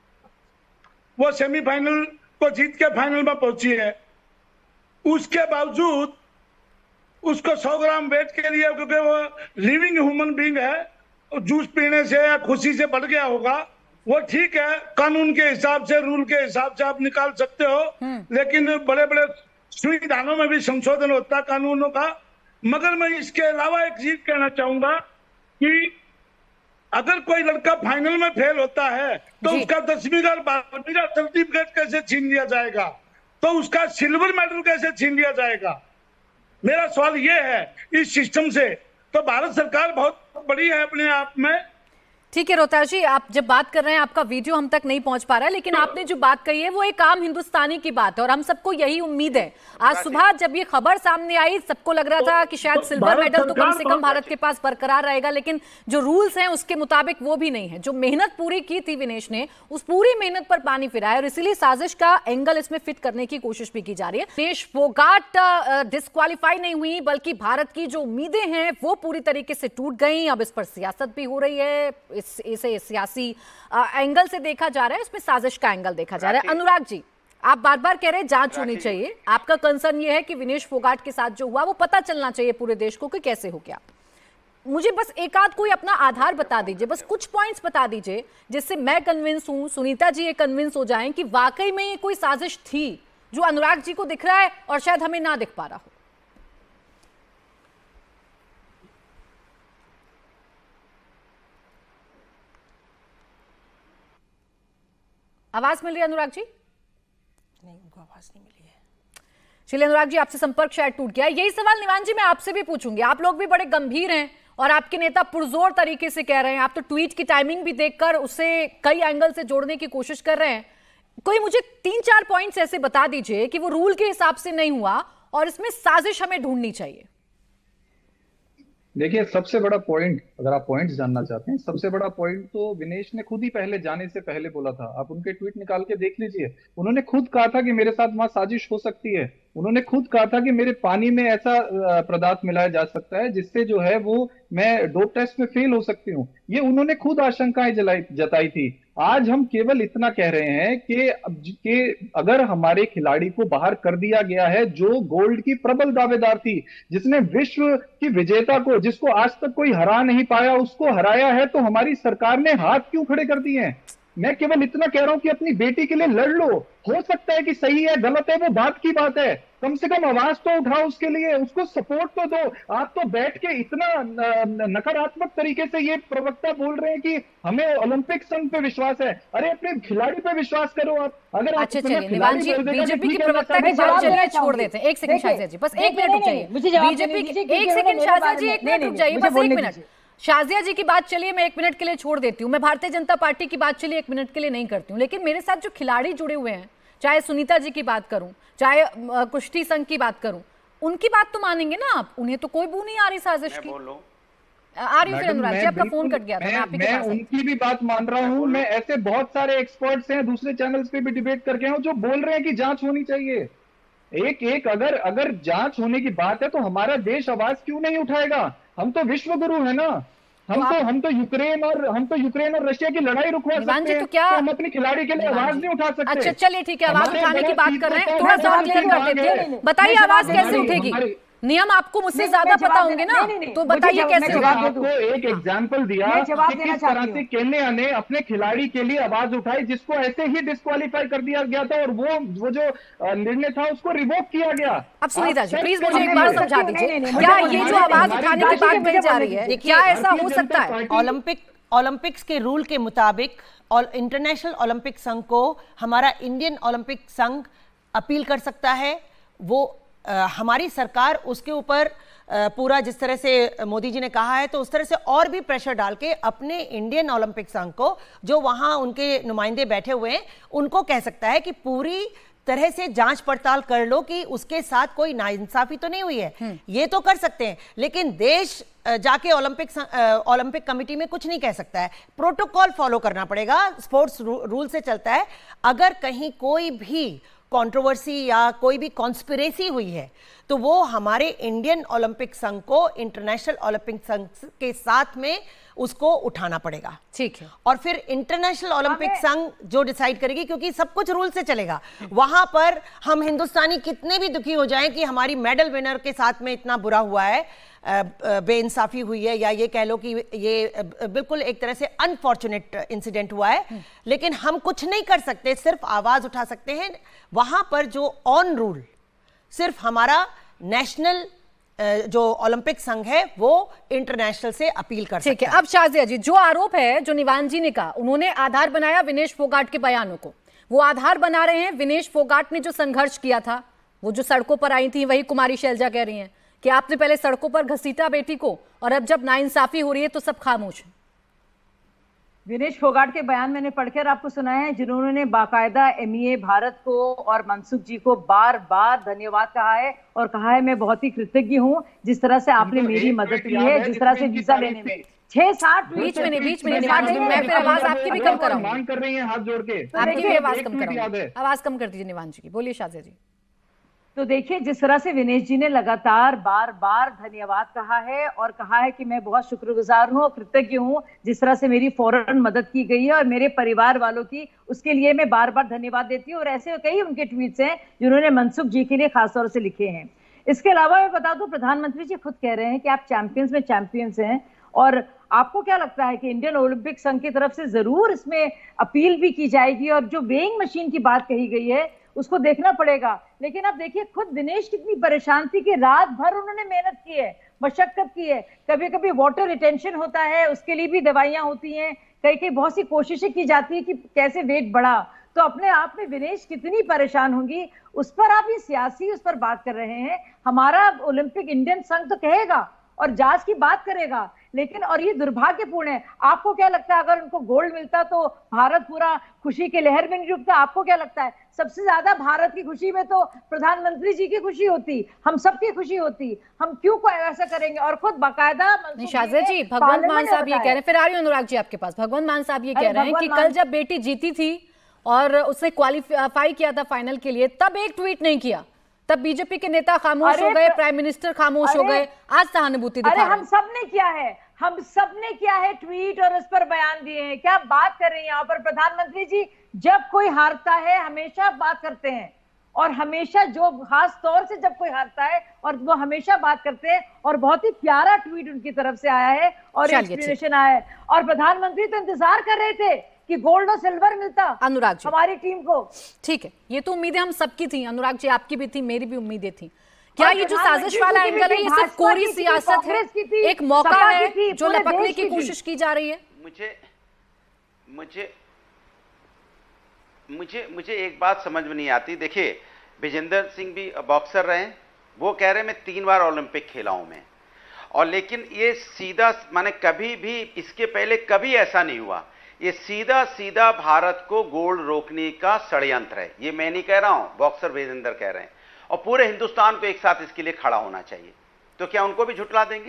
वो सेमीफाइनल को जीत के फाइनल में पहुंची है। उसके बावजूद उसको 100 ग्राम वेट के लिए, क्योंकि वो लिविंग ह्यूमन बीइंग है, जूस पीने से या खुशी से बढ़ गया होगा, वो ठीक है, कानून के हिसाब से, रूल के हिसाब से आप निकाल सकते हो, लेकिन बड़े बड़े संविधानों में भी संशोधन होता है कानूनों का। मगर मैं इसके अलावा एक चीज कहना चाहूंगा कि अगर कोई लड़का फाइनल में फेल होता है तो उसका 10वीं का 12वीं का सर्टिफिकेट कैसे छीन लिया जाएगा, तो उसका सिल्वर मेडल कैसे छीन लिया जाएगा? मेरा सवाल ये है इस सिस्टम से। तो भारत सरकार बहुत बड़ी है अपने आप में। ठीक है रोहताश जी, आप जब बात कर रहे हैं आपका वीडियो हम तक नहीं पहुंच पा रहा है, लेकिन आपने जो बात कही है वो एक आम हिंदुस्तानी की बात है और हम सबको यही उम्मीद है। आज सुबह जब ये खबर सामने आई सबको लग रहा था कि शायद सिल्वर मेडल तो कम से कम भारत के पास बरकरार रहेगा, लेकिन जो रूल्स हैं उसके मुताबिक वो भी नहीं है। जो मेहनत पूरी की थी विनेश ने, उस पूरी मेहनत पर पानी फिरा है और इसीलिए साजिश का एंगल इसमें फिट करने की कोशिश भी की जा रही है। विनेश फोगाट डिस्क्वालीफाई नहीं हुई, बल्कि भारत की जो उम्मीदें हैं वो पूरी तरीके से टूट गई। अब इस पर सियासत भी हो रही है, इसे सियासी एंगल से देखा जा रहा है, इसमें साजिश का एंगल देखा जा रहा है। अनुराग जी, आप बार बार कह रहे हैं जांच होनी चाहिए, आपका कंसर्न ये है कि विनेश फोगाट के साथ जो हुआ वो पता चलना चाहिए पूरे देश को कि कैसे हो गया। मुझे बस एक आध कोई अपना आधार बता दीजिए, बस कुछ पॉइंट्स बता दीजिए जिससे मैं कन्विंस हूं, सुनीता जी ये कन्विंस हो जाएं कि वाकई में ये कोई साजिश थी जो अनुराग जी को दिख रहा है और शायद हमें ना दिख पा रहा हो। आवाज मिल रही है अनुराग जी? नहीं, उनको आवाज नहीं मिली है। चलिए अनुराग जी, आपसे संपर्क शायद टूट गया। यही सवाल निवान जी मैं आपसे भी पूछूंगी। आप लोग भी बड़े गंभीर हैं और आपके नेता पुरजोर तरीके से कह रहे हैं, आप तो ट्वीट की टाइमिंग भी देखकर उसे कई एंगल से जोड़ने की कोशिश कर रहे हैं। कोई मुझे 3-4 पॉइंट्स ऐसे बता दीजिए कि वो रूल के हिसाब से नहीं हुआ और इसमें साजिश हमें ढूंढनी चाहिए। देखिए, सबसे बड़ा पॉइंट, अगर आप पॉइंट्स जानना चाहते हैं, सबसे बड़ा पॉइंट तो विनेश ने खुद ही पहले जाने से पहले बोला था। आप उनके ट्वीट निकाल के देख लीजिए, उन्होंने खुद कहा था कि मेरे साथ वहां साजिश हो सकती है। उन्होंने खुद कहा था कि मेरे पानी में ऐसा पदार्थ मिलाया जा सकता है जिससे जो है वो मैं डोप टेस्ट में फेल हो सकती हूँ। ये उन्होंने खुद आशंकाएं जताई थी। आज हम केवल इतना कह रहे हैं कि अगर हमारे खिलाड़ी को बाहर कर दिया गया है जो गोल्ड की प्रबल दावेदार थी, जिसने विश्व की विजेता को, जिसको आज तक कोई हरा नहीं पाया, उसको हराया है, तो हमारी सरकार ने हाथ क्यों खड़े कर दिए हैं? मैं केवल इतना कह रहा हूं कि अपनी बेटी के लिए लड़ लो। हो सकता है कि सही है गलत है वो बात की बात है, कम से कम आवाज तो उठाओ उसके लिए, उसको सपोर्ट तो दो। आप तो बैठ के इतना नकारात्मक तरीके से ये प्रवक्ता बोल रहे हैं कि हमें ओलंपिक संघ पे विश्वास है। अरे अपने खिलाड़ी पे विश्वास करो आप। अगर अच्छा चलिए निवान जी, बीजेपी की प्रवक्ता के जवाब चलिए छोड़ देते हैं। एक सेकंड शाजिया जी, बस 1 मिनट रुक जाइए। बीजेपी एक सेकंड शाजिया जी, 1 मिनट रुक जाइए, बस 1 मिनट। शाजिया जी की बात चलिए मैं 1 मिनट के लिए छोड़ देती हूँ। मैं भारतीय जनता पार्टी की बात चलिए 1 मिनट के लिए नहीं करती हूँ, लेकिन मेरे साथ जो खिलाड़ी जुड़े हुए हैं, चाहे सुनीता जी की बात करूं, चाहे कुश्ती संघ की बात करूं, उनकी बात तो मानेंगे ना आप? उन्हें तो कोई बू नहीं आ रही साजिश की। आ रही हूँ फिर अनुराग जी, आपका फोन कट गया था। मैं उनकी भी बात मान रहा हूँ। मैं ऐसे बहुत सारे एक्सपर्ट्स हैं दूसरे चैनल्स पे भी डिबेट करके हूँ जो बोल रहे हैं कि जांच होनी चाहिए। एक अगर जांच होने की बात है तो हमारा देश आवाज क्यों नहीं उठाएगा? हम तो विश्व गुरु है ना। हम तो यूक्रेन और रशिया की लड़ाई रुकवा सकते हैं, तो हम अपने खिलाड़ी के लिए आवाज नहीं उठा सकते? अच्छा चलिए ठीक है, आवाज उठाने की बात कर रहे हैं, थोड़ा सा क्लियर कर देते हैं। बताइए आवाज कैसे उठेगी? नियम आपको मुझसे ज्यादा पता होंगे ना, तो बताइए कैसे होगा? आपको एक एग्जांपल दिया कि किस तरह से केन्या ने अपने खिलाड़ी के लिए आवाज उठाई, जिसको ऐसे ही डिस्क्वालीफाई कर दिया गया था और वो जो निर्णय था उसको रिवोक किया गया। अब सुनीता जी प्लीज मुझे एक बार समझा दीजिए, क्या ये जो आवाज उठाने की बात कही जा रही है, क्या ऐसा हो सकता है? ओलंपिक्स के रूल के मुताबिक और इंटरनेशनल ओलंपिक संघ को हमारा इंडियन ओलंपिक संघ अपील कर सकता है। वो हमारी सरकार उसके ऊपर पूरा, जिस तरह से मोदी जी ने कहा है, तो उस तरह से और भी प्रेशर डाल के अपने इंडियन ओलंपिक संघ को, जो वहां उनके नुमाइंदे बैठे हुए हैं, उनको कह सकता है कि पूरी तरह से जांच पड़ताल कर लो कि उसके साथ कोई नाइंसाफी तो नहीं हुई है। ये तो कर सकते हैं, लेकिन देश जाके ओलंपिक कमेटी में कुछ नहीं कह सकता है। प्रोटोकॉल फॉलो करना पड़ेगा, स्पोर्ट्स रूल से चलता है। अगर कहीं कोई भी कंट्रोवर्सी या कोई भी कॉन्स्पिरेसी हुई है तो वो हमारे इंडियन ओलंपिक संघ को इंटरनेशनल ओलंपिक संघ के साथ में उसको उठाना पड़ेगा। ठीक है, और फिर इंटरनेशनल ओलंपिक संघ जो डिसाइड करेगी, क्योंकि सब कुछ रूल से चलेगा। वहां पर हम हिंदुस्तानी कितने भी दुखी हो जाएं कि हमारी मेडल विनर के साथ में इतना बुरा हुआ है, बेइंसाफी हुई है, या ये कह लो कि ये बिल्कुल एक तरह से अनफॉर्चुनेट इंसिडेंट हुआ है, लेकिन हम कुछ नहीं कर सकते, सिर्फ आवाज उठा सकते हैं। वहां पर जो ऑन रूल सिर्फ हमारा नेशनल जो ओलंपिक संघ है वो इंटरनेशनल से अपील कर सकता है। ठीक है, अब शाजिया जी, जो आरोप है जो निवान जी ने कहा, उन्होंने आधार बनाया विनेश फोगाट के बयानों को, वो आधार बना रहे हैं विनेश फोगाट ने जो संघर्ष किया था, वो जो सड़कों पर आई थी, वही कुमारी शैलजा कह रही हैं कि आपने पहले सड़कों पर घसीटा बेटी को, और अब जब नाइंसाफी हो रही है तो सब खामोश है। विनेश फोगाट के बयान मैंने पढ़कर आपको सुनाया है, जिन्होंने बाकायदा MEA भारत को और मनसुख जी को बार बार धन्यवाद कहा है और कहा है मैं बहुत ही कृतज्ञ हूँ जिस तरह से आपने मेरी मदद की है, जिस तरह से वीजा लेने में 6-7 बीच में मैं फिर आवाज आपकी भी कम कराऊंगी। मांग कर रही हैं हाथ जोड़ के, आपकी भी आवाज कम कराऊंगी, आवाज कम कर दीजिए निवान जी की। बोलिए शाजिया जी। तो देखिए जिस तरह से विनेश जी ने लगातार बार बार धन्यवाद कहा है और कहा है कि मैं बहुत शुक्रगुजार हूँ और कृतज्ञ हूँ जिस तरह से मेरी फौरन मदद की गई है और मेरे परिवार वालों की, उसके लिए मैं बार बार धन्यवाद देती हूँ। और ऐसे कई उनके ट्वीट्स हैं जिन्होंने मनसुख जी के लिए खासतौर से लिखे हैं। इसके अलावा मैं बता दूं, प्रधानमंत्री जी खुद कह रहे हैं कि आप चैंपियंस में चैंपियंस हैं, और आपको क्या लगता है कि इंडियन ओलंपिक संघ की तरफ से जरूर इसमें अपील भी की जाएगी, और जो वेइंग मशीन की बात कही गई है उसको देखना पड़ेगा। लेकिन अब देखिए खुद दिनेश कितनी परेशान थी कि रात भर उन्होंने मेहनत की है, मशक्कत की है, कभी कभी वाटर रिटेंशन होता है, उसके लिए भी दवाइयां होती हैं, कई बहुत सी कोशिशें की जाती है कि कैसे वेट बढ़ा। तो अपने आप में विनेश कितनी परेशान होंगी, उस पर आप ये सियासी उस पर बात कर रहे हैं। हमारा ओलंपिक इंडियन संघ तो कहेगा और जांच की बात करेगा, लेकिन और ये दुर्भाग्यपूर्ण है। आपको क्या लगता है अगर उनको गोल्ड मिलता तो भारत पूरा खुशी की लहर में नहीं डूबता? आपको क्या लगता है सबसे ज्यादा भारत की खुशी में तो प्रधानमंत्री जी की खुशी होती, हम सबकी खुशी होती, हम क्यों कोई ऐसा करेंगे? और खुद बाकायदा शाजिया जी, भगवंत मान साहब ये कह रहे हैं, फिर आ रही अनुराग जी आपके पास। भगवंत मान साहब ये कह रहे हैं कि कल जब बेटी जीती थी और उसने क्वालिफाई किया था फाइनल के लिए, तब एक ट्वीट नहीं किया, तब बीजेपी के नेता खामोश हो गए, प्राइम मिनिस्टर खामोश हो गए, आज सहानुभूति दिखा रहे हैं। हम सबने किया है, हम सबने किया है ट्वीट और उस पर बयान दिए हैं। क्या बात कर रहे हैं यहाँ पर प्रधानमंत्री जी? जब कोई हारता है हमेशा बात करते हैं, और हमेशा जो खास तौर से जब कोई हारता है और वो हमेशा बात करते हैं। और बहुत ही प्यारा ट्वीट उनकी तरफ से आया है और एक्सप्लेनेशन आया है। और प्रधानमंत्री तो इंतजार कर रहे थे कि गोल्ड और सिल्वर मिलता अनुराग जी हमारी टीम को। ठीक है, ये तो उम्मीदें हम सबकी थी अनुराग जी, आपकी भी थी, मेरी भी उम्मीदें थी। क्या ये जो साजिश वाला एंगल है ये सिर्फ कोरी सियासत है, एक मौका है जो लपकने की कोशिश की जा रही है? मुझे एक बात समझ में नहीं आती। देखिए, विजेंदर सिंह भी बॉक्सर रहे, वो कह रहे मैं 3 बार ओलंपिक खेला हूं मैं, और लेकिन ये सीधा माने कभी भी इसके पहले कभी ऐसा नहीं हुआ। ये सीधा सीधा भारत को गोल्ड रोकने का षड्यंत्र है। ये मैं नहीं कह रहा हूं, बॉक्सर विजेंदर कह रहे हैं, और पूरे हिंदुस्तान को एक साथ इसके लिए खड़ा होना चाहिए। तो क्या उनको भी झुठला देंगे?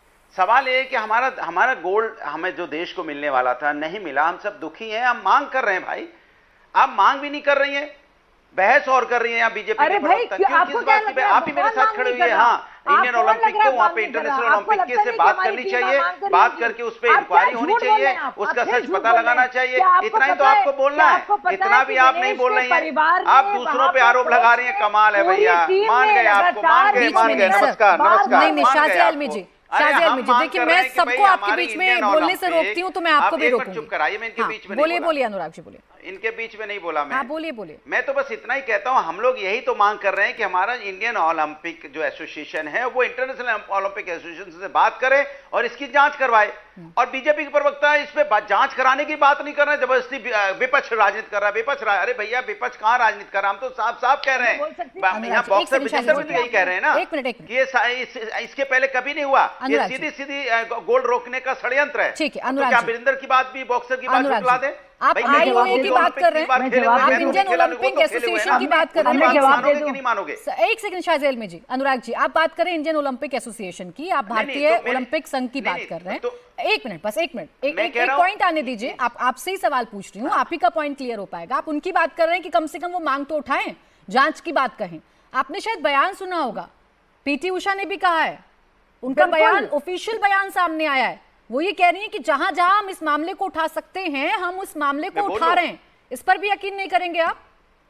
सवाल ये है कि हमारा गोल्ड हमें जो देश को मिलने वाला था नहीं मिला, हम सब दुखी हैं, हम मांग कर रहे हैं। भाई आप मांग भी नहीं कर रही हैं, बहस और कर रही हैं। बीजेपी अरे भाई आपको क्या लग रहा है? आप ही मेरे साथ खड़े हुए हैं। हाँ, इंडियन ओलंपिक को वहां पे इंटरनेशनल ओलंपिक के से बात करनी चाहिए, बात करके उस पर इंक्वायरी होनी चाहिए, उसका सच पता लगाना चाहिए। इतना ही तो आपको बोलना है, इतना भी आप नहीं बोल रही हैं। आप दूसरों पे आरोप लगा रही हैं। कमाल है भैया, मान गए आपको, मान गए। नमस्कार नमस्कार। शाजी अलमी जी, देखिए मैं सबको आपके बीच में बोलने से रोकती हूँ, तो मैं आपको भी रोकूंगी। चुप कराइए, मैं इनके बीच में बोलिए अनुराग जी, बोलिए। इनके बीच में नहीं बोला मैं। हाँ, बोलिए। मैं तो बस इतना ही कहता हूं, हम लोग यही तो मांग कर रहे हैं कि हमारा इंडियन ओलंपिक जो एसोसिएशन है वो इंटरनेशनल ओलंपिक एसोसिएशन से बात करे और इसकी जांच करवाए। और बीजेपी के प्रवक्ता इस पे जांच कराने की बात नहीं कर रहे, जबरदस्ती विपक्ष राजनीति कर रहा है। विपक्ष अरे भैया, विपक्ष कहां राजनीति कर रहा है? हम तो साफ कह रहे हैं। यहाँ बॉक्सर विजेंदर भी तो यही कह रहे हैं ना कि ये इसके पहले कभी नहीं हुआ, ये सीधी गोल्ड रोकने का षड्यंत्र है। ठीक है तो क्या विजेंदर की बात भी बॉक्सर की बात झुठला दे? आप आईओए की बात कर रहे हैं, आप इंडियन ओलंपिक एसोसिएशन की बात कर रहे हैं। नहीं मानोगे? एक सेकंड शाजी अलमी जी, अनुराग जी आप बात करें इंडियन ओलंपिक एसोसिएशन की, आप भारतीय ओलंपिक संघ की बात कर रहे हैं। एक मिनट, बस एक मिनट, एक पॉइंट आने दीजिए। आपसे ही सवाल पूछ रही हूँ, आप ही का पॉइंट क्लियर हो पाएगा। आप उनकी बात कर रहे हैं कि कम से कम वो मांग तो उठाएं, जांच की बात कहें। आपने शायद बयान सुना होगा, पीटी उषा ने भी कहा है, उनका बयान ऑफिशियल बयान सामने आया है। वो ये कह रही है कि जहां जहां हम इस मामले को उठा सकते हैं हम उस मामले को उठा रहे हैं। इस पर भी यकीन नहीं करेंगे आप?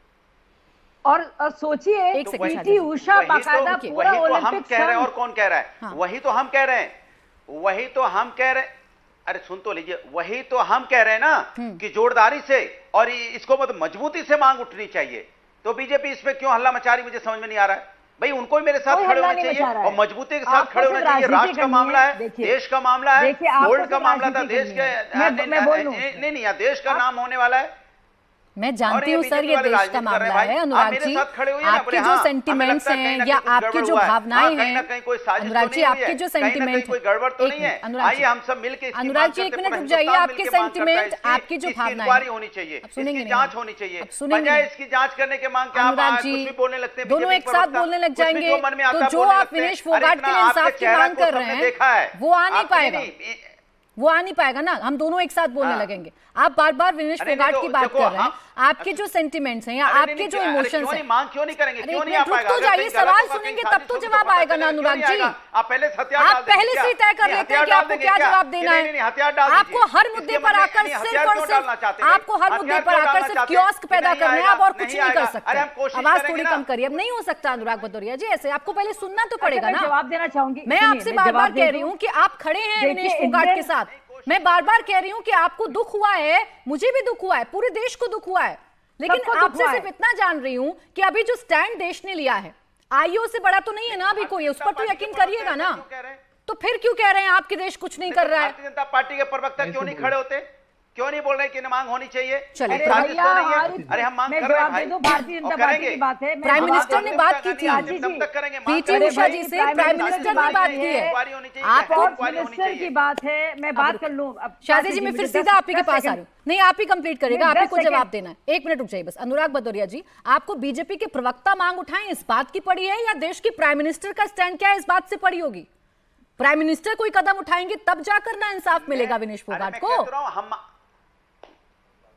और सोचिए, पीटी उषा बाकायदा पूरा ओलंपिक कह रहे हैं, और कौन कह रहा है? हाँ। वही तो हम कह रहे हैं, अरे सुन तो लीजिए, वही तो हम कह रहे हैं ना कि जोरदारी से और इसको मजबूती से मांग उठनी चाहिए। तो बीजेपी इसमें क्यों हल्ला मचा रही, मुझे समझ में नहीं आ रहा है। भाई उनको भी मेरे साथ खड़े होने चाहिए और मजबूती के साथ खड़े होना चाहिए। राष्ट्र का मामला है, देश का मामला है, गोल्ड का मामला था, देश के नहीं यहाँ देश का नाम होने वाला है। मैं जानती हूँ सर, ये देश का मामला है अनुराग जी। आपके जो सेंटिमेंट्स हैं या आपकी जो भावनाएं हैं अनुराग जी, आपके जो सेंटिमेंट, कोई गड़बड़ तो नहीं है। आइए हम सब मिलकर अनुराग जी, एक मिनट रुक जाइए। आपके सेंटिमेंट, आपकी जो भावनाएं, इंक्वायरी होनी चाहिए, इसकी जांच होनी चाहिए। बजाय इसकी जांच करने के मांग क्या अनुराग जी बोलने लगते हैं, दोनों एक साथ बोलने लग जाएंगे। तो जो आप विनेश फोगाट के लिए इंसाफ की मांग कर रहे हैं वो आ नहीं पाएगा, वो आ नहीं पाएगा ना। हम दोनों एक साथ बोलने लगेंगे। आप बार बार विनेश फोगाट की बात कर रहे हैं। आपके जो सेंटिमेंट्स हैं या आपके जो इमोशंस हैं, मांग क्यों नहीं करेंगे? क्यों नहीं आ पाएगा? तो जाइए, सवाल सुनेंगे तब तो जवाब आएगा ना अनुराग जी। आप पहले से ही तय कर लेते हैं कि आपको क्या जवाब देना है। आपको हर मुद्दे पर आकर सिर्फ और सिर्फ आपको हर मुद्दे पर आकर सिर्फ कियोस्क पैदा करना है, आप और कुछ नहीं कर सकते। आवाज थोड़ी कम करिए, अब नहीं हो सकता अनुराग भदौरिया जी ऐसे। आपको पहले सुनना तो पड़ेगा ना। जवाब देना चाहूंगी। मैं आपसे बार बार कह रही हूँ कि आप खड़े हैं विनेश फोगाट के साथ। मैं बार बार कह रही हूँ कि आपको दुख हुआ है, मुझे भी दुख हुआ है, पूरे देश को दुख हुआ है, लेकिन आपसे सिर्फ इतना जान रही हूँ कि अभी जो स्टैंड देश ने लिया है, आईओ से बड़ा तो नहीं है ना अभी कोई, उस पर तो यकीन करिएगा ना। तो फिर क्यों कह रहे हैं आपके देश कुछ नहीं कर रहा है? भारतीय जनता पार्टी के प्रवक्ता क्यों नहीं खड़े होते? क्यों नहीं बोल रहे कि मांग होनी चाहिए? चलिए, अरे हम मांग कर रहे हैं भाई। भारतीय जनता पार्टी की बात है। प्राइम मिनिस्टर ने बात की थी पीटी उषा जी से, प्राइम मिनिस्टर ने बात की है। आपको मिनिस्टर की बात है, मैं बात कर लूं। शाजी जी, मैं फिर सीधा आप ही के पास आ रही हूँ। नहीं, आप ही कंप्लीट करेगा, आप ही को जवाब देना है। एक मिनट रुक जाइए बस। अनुराग भदौरिया जी, आपको बीजेपी के प्रवक्ता मांग उठाएं इस बात की पड़ी है, या देश की प्राइम मिनिस्टर का स्टैंड क्या है इस बात से पड़ी होगी? प्राइम मिनिस्टर कोई कदम उठाएंगे तब जाकर ना इंसाफ मिलेगा विनेश फोगाट को।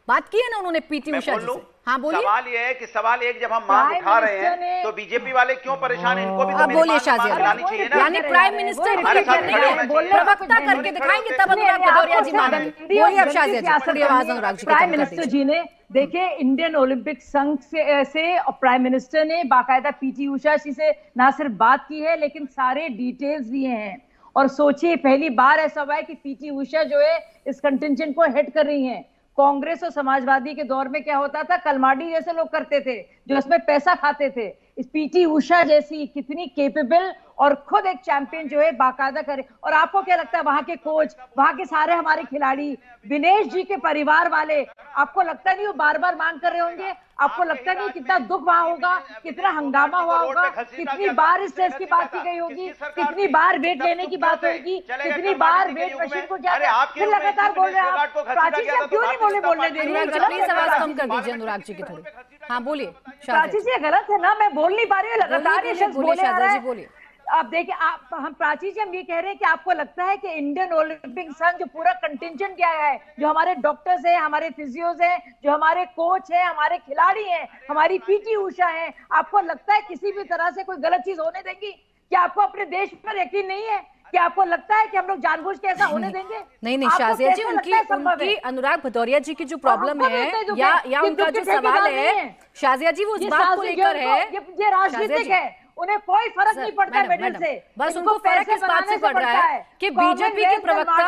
बात की है ना उन्होंने पीटी उषा जी से। हाँ बोलिए। सवाल ये है कि सवाल एक जब हम मांग उठा रहे हैं तो बीजेपी वाले क्यों परेशान हैं? इनको भी तो बोलिए शाजिया जी, यानी प्राइम मिनिस्टर प्रवक्ता करके दिखाएंगे तब अनुराग भदौरिया जी मानेंगे। बोलिए अब शाजिया जी, थोड़ी आवाज अनुराग जी। प्राइम मिनिस्टर जी ने देखिए इंडियन ओलंपिक संघ से और प्राइम मिनिस्टर ने बाकायदा पीटी उषा जी से ना सिर्फ बात की है लेकिन सारे डिटेल्स दिए हैं। और सोचिए पहली बार ऐसा हुआ है कि पीटी उषा जो है इस कंटिंजेंट को हेड कर रही हैं। कांग्रेस और समाजवादी के दौर में क्या होता था, कलमाडी जैसे लोग करते थे जो इसमें पैसा खाते थे। इस पीटी उषा जैसी कितनी केपेबल और खुद एक चैंपियन जो है बाकायदा करे। और आपको क्या लगता है वहां के कोच, वहां के सारे हमारे खिलाड़ी, विनेश जी के परिवार वाले, आपको लगता नहीं वो बार बार मांग कर रहे होंगे? आपको लगता नहीं कितना दुख वहां होगा, कितना हंगामा हुआ होगा, कितनी बार इस टेस्ट की बात की गई होगी, कितनी बार वेट लेने की बात होगी, कितनी बार वेट मशीन को जाकर फिर लगातार बोल रहे हैं आप। प्राची जी क्यों नहीं बोलने दे रही है? प्लीज आवाज कम कर दीजिए अनुराग जी की थोड़ी। हाँ बोलिए प्राची जी, गलत है ना, मैं बोल नहीं पा रही हूँ, लगातार ये शख्स बोले आ रहा है। बोलिए। आप देखिए, हम प्राची जी हम ये कह रहे हैं कि आपको लगता है कि इंडियन ओलंपिक संघ जो पूरा कंटिंजेंट क्या है, जो हमारे डॉक्टर्स हैं, हमारे फिजियोज हैं, जो हमारे कोच हैं, हमारे खिलाड़ी हैं, हमारी पीटी उषा हैं, आपको लगता है किसी भी तरह से कोई गलत चीज होने देंगी? क्या आपको अपने देश पर यकीन नहीं है? क्या आपको लगता है कि हम लोग जानबूझ के ऐसा होने देंगे? नहीं शाजिया जी, उनकी अनुराग भदौरिया जी की जो प्रॉब्लम है या उनका जो सवाल है शाजिया जी, वो उस बात को लेकर है, ये राजनीतिक है, उन्हें कोई फर्क नहीं पड़ता मेडल से। बस उनको फर्क इस बात से पड़ रहा है कि बीजेपी के प्रवक्ता,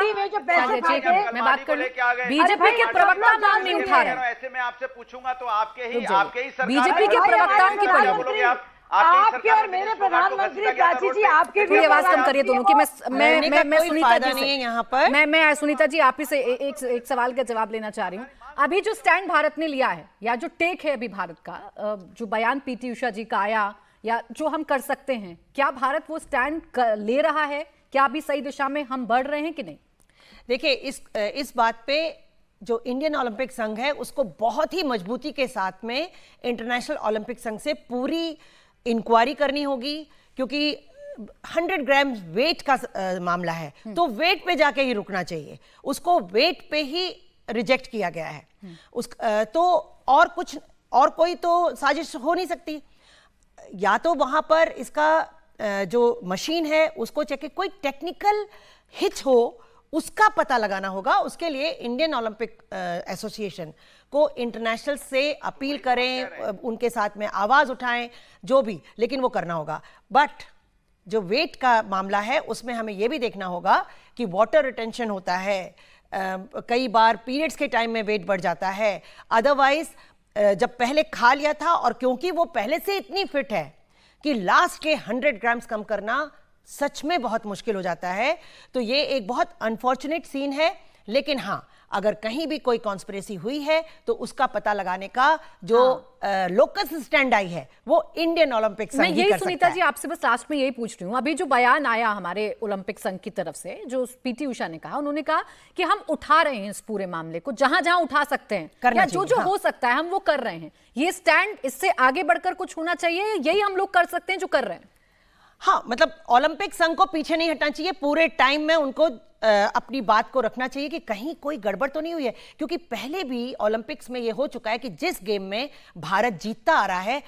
मैं बात कर लूं, बीजेपी के प्रवक्ता नाम नहीं उठा रहे। ऐसे मैं आपसे पूछूंगा तो आपके ही बीजेपी के प्रवक्ताओं की पड़ी, आपके और मेरे प्रधानमंत्री प्राची जी, आपके भी आवाज कम करिए दोनों की। मैं सुनीता जी से यहाँ पर मैं सुनीता जी आप ही से एक सवाल का जवाब लेना चाह रही हूँ। अभी जो स्टैंड भारत ने लिया है या जो टेक है अभी भारत का, जो बयान पीटी उषा जी का आया या जो हम कर सकते हैं, क्या भारत वो स्टैंड ले रहा है? क्या अभी सही दिशा में हम बढ़ रहे हैं कि नहीं? देखिए इस बात पे जो इंडियन ओलंपिक संघ है उसको बहुत ही मजबूती के साथ में इंटरनेशनल ओलंपिक संघ से पूरी इंक्वायरी करनी होगी, क्योंकि 100 ग्राम वेट का मामला है तो वेट पे जाके ही रुकना चाहिए। उसको वेट पे ही रिजेक्ट किया गया है। तो और कोई तो साजिश हो नहीं सकती। या तो वहां पर इसका जो मशीन है उसको चेक, कोई टेक्निकल हिच हो उसका पता लगाना होगा। उसके लिए इंडियन ओलंपिक एसोसिएशन को इंटरनेशनल से अपील करें, उनके साथ में आवाज उठाएं, जो भी, लेकिन वो करना होगा। बट जो वेट का मामला है उसमें हमें यह भी देखना होगा कि वाटर रिटेंशन होता है, कई बार पीरियड्स के टाइम में वेट बढ़ जाता है। अदरवाइज जब पहले खा लिया था और क्योंकि वो पहले से इतनी फिट है कि लास्ट के 100 ग्राम्स कम करना सच में बहुत मुश्किल हो जाता है। तो ये एक बहुत अनफॉर्चुनेट सीन है। लेकिन हाँ, अगर कहीं भी कोई कॉन्स्पिरेसी हुई है तो उसका पता लगाने का जो लोकस स्टैंड आई है वो इंडियन ओलंपिक संघ मैं यही सुनीता जी आपसे बस लास्ट में यही पूछ रही हूँ। अभी जो बयान आया हमारे ओलंपिक संघ की तरफ से, जो पीटी उषा ने कहा, उन्होंने कहा कि हम उठा रहे हैं इस पूरे मामले को, जहां जहां उठा सकते हैं या जो हो सकता है हम वो कर रहे हैं। ये स्टैंड, इससे आगे बढ़कर कुछ होना चाहिए, यही हम लोग कर सकते हैं जो कर रहे हैं। हाँ, मतलब ओलंपिक संघ को पीछे नहीं हटना चाहिए, पूरे टाइम में उनको अपनी बात को रखना चाहिए कि कहीं कोई गड़बड़ तो नहीं हुई है। क्योंकि पहले भी ओलंपिक्स में यह हो चुका है कि जिस गेम में भारत जीतता आ रहा है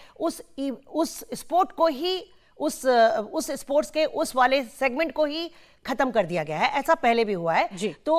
उस स्पोर्ट को ही, उस स्पोर्ट्स के उस वाले सेगमेंट को ही खत्म कर दिया गया है। ऐसा पहले भी हुआ है। तो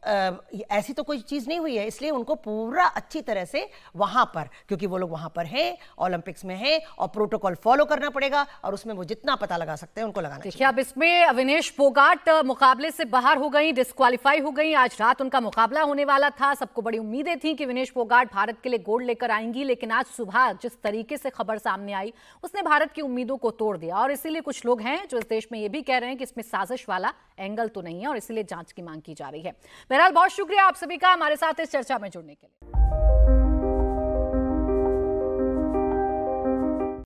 ऐसी तो कोई चीज नहीं हुई है, इसलिए उनको पूरा अच्छी तरह से वहां पर, क्योंकि वो लोग वहां पर हैं, ओलंपिक्स में हैं, और प्रोटोकॉल फॉलो करना पड़ेगा और उसमें वो जितना पता लगा सकते हैं उनको लगाना चाहिए। देखिए, अब इसमें विनेश फोगाट मुकाबले से बाहर हो गई, डिस्क्वालीफाई हो गई। आज रात उनका मुकाबला होने वाला था। सबको बड़ी उम्मीदें थी कि विनेश फोगाट भारत के लिए गोल्ड लेकर आएंगी, लेकिन आज सुबह जिस तरीके से खबर सामने आई उसने भारत की उम्मीदों को तोड़ दिया। और इसीलिए कुछ लोग हैं जो इस देश में ये भी कह रहे हैं कि इसमें साजिश वाला एंगल तो नहीं है और इसीलिए जांच की मांग की जा रही है। बहरहाल बहुत शुक्रिया आप सभी का हमारे साथ इस चर्चा में जुड़ने के लिए।